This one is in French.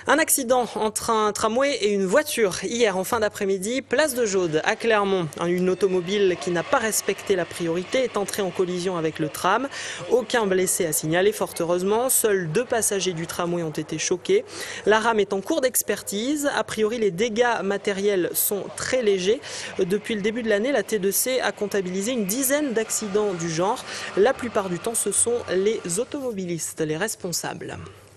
Un accident entre un tramway et une voiture hier en fin d'après-midi, place de Jaude à Clermont. Une automobile qui n'a pas respecté la priorité est entrée en collision avec le tram. Aucun blessé à signaler, fort heureusement. Seuls 2 passagers du tramway ont été choqués. La rame est en cours d'expertise. A priori, les dégâts matériels sont très légers. Depuis le début de l'année, la T2C a comptabilisé une dizaine d'accidents du genre. La plupart du temps, ce sont les automobilistes les responsables.